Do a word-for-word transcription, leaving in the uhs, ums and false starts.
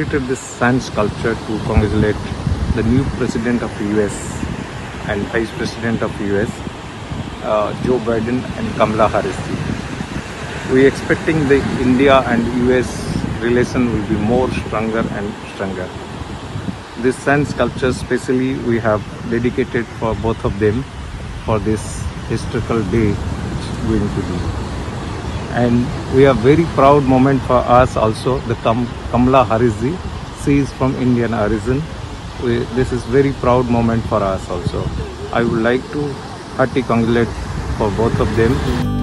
visited this sand sculpture to congratulate the new president of U S and vice president of U S, uh, Joe Biden and Kamala Harris. We are expecting the India and U S relation will be more stronger and stronger. This sand sculpture especially we have dedicated for both of them for this historical day which is going to be. And we are very proud moment for us also, the Kam Kamala Harris ji. She is from Indian origin. We, this is very proud moment for us also. I would like to heartily congratulate for both of them.